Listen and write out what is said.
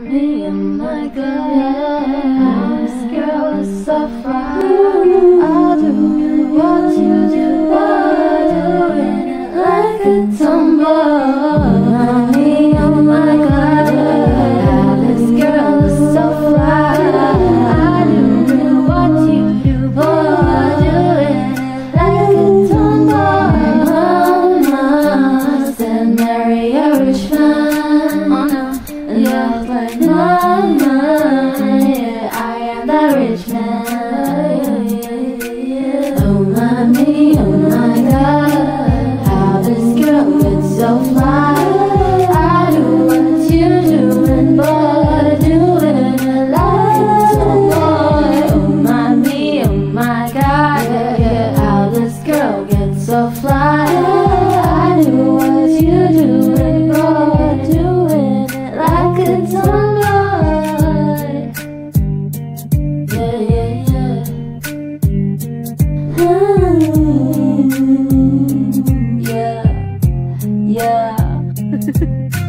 me, oh my God, this girl is so fine. I'll do what you do, doing it like a tomboy. Me, oh my God, this girl is so fine. I'll do what you do, boy, doing it like a tomboy. Mama said marry a rich man. Oh no. And I was like, mama, yeah, I am that rich man. Oh mommy, oh my God, how this girl gets so fly. I do what you do, and boy, doing it like a tomboy. Oh mommy, oh my God, yeah, how this girl gets so fly. I do what you do, and boy, doing it like a tomboy. Yeah, yeah, yeah. Yeah, yeah.